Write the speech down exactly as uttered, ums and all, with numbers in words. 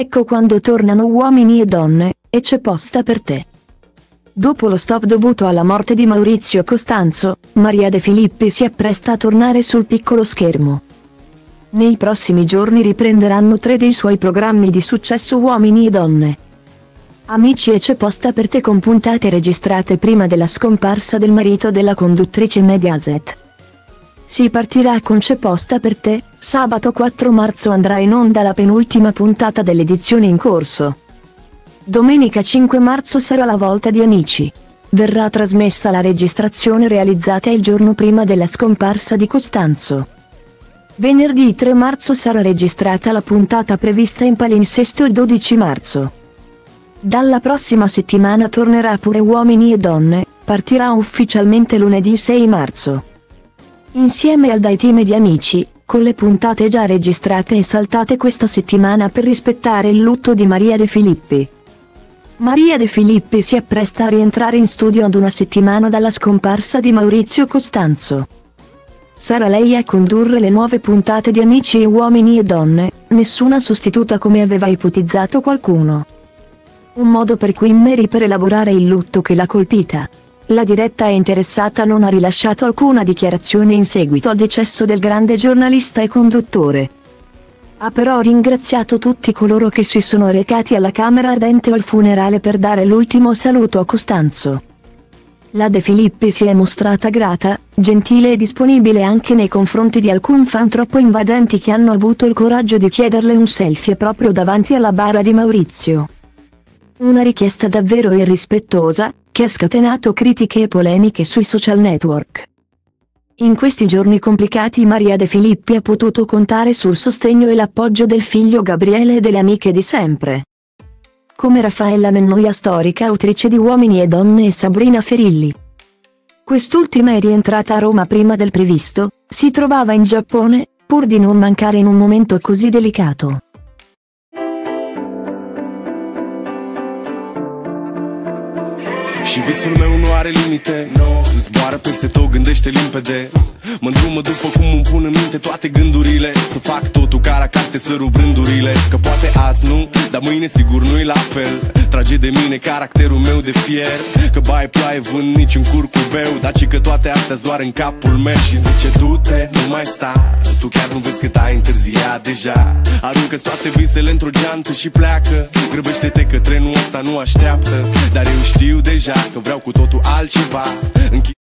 Ecco quando tornano Uomini e Donne, e c'è posta per te. Dopo lo stop dovuto alla morte di Maurizio Costanzo, Maria De Filippi si appresta a tornare sul piccolo schermo. Nei prossimi giorni riprenderanno tre dei suoi programmi di successo Uomini e Donne. Amici e c'è posta per te con puntate registrate prima della scomparsa del marito della conduttrice Mediaset. Si partirà con C'è posta per te, sabato quattro marzo andrà in onda la penultima puntata dell'edizione in corso. Domenica cinque marzo sarà la volta di Amici. Verrà trasmessa la registrazione realizzata il giorno prima della scomparsa di Costanzo. Venerdì tre marzo sarà registrata la puntata prevista in palinsesto il dodici marzo. Dalla prossima settimana tornerà pure Uomini e Donne, partirà ufficialmente lunedì sei marzo. Insieme al dai team di Amici, con le puntate già registrate e saltate questa settimana per rispettare il lutto di Maria De Filippi. Maria De Filippi si appresta a rientrare in studio ad una settimana dalla scomparsa di Maurizio Costanzo. Sarà lei a condurre le nuove puntate di Amici e Uomini e Donne, nessuna sostituta come aveva ipotizzato qualcuno. Un modo per cui Mary per elaborare il lutto che l'ha colpita. La diretta interessata non ha rilasciato alcuna dichiarazione in seguito al decesso del grande giornalista e conduttore. Ha però ringraziato tutti coloro che si sono recati alla Camera Ardente o al funerale per dare l'ultimo saluto a Costanzo. La De Filippi si è mostrata grata, gentile e disponibile anche nei confronti di alcuni fan troppo invadenti che hanno avuto il coraggio di chiederle un selfie proprio davanti alla bara di Maurizio. Una richiesta davvero irrispettosa, che ha scatenato critiche e polemiche sui social network. In questi giorni complicati Maria De Filippi ha potuto contare sul sostegno e l'appoggio del figlio Gabriele e delle amiche di sempre. Come Raffaella Mennoia, storica autrice di Uomini e Donne, e Sabrina Ferilli. Quest'ultima è rientrata a Roma prima del previsto, si trovava in Giappone, pur di non mancare in un momento così delicato. Și visul meu nu are limite, no. Zboară peste tot, gândește limpede. Mă îndrumă după cum îmi pun în minte toate gândurile. Să fac totul ca la carte, să rup rândurile. Că poate azi nu, dar mâine sigur nu-i la fel. Trage de mine caracterul meu de fier. Că baie ploaie, vând niciun curcubeu. Dar ci că toate astea-s doar în capul meu. Și zice du-te, nu mai sta. Tu chiar nu vezi cât ai întârziat deja. Aruncă-ți toate visele într-o geantă și pleacă. Grăbește-te că trenul ăsta nu așteaptă. Dar eu știu deja că vreau cu totul altceva.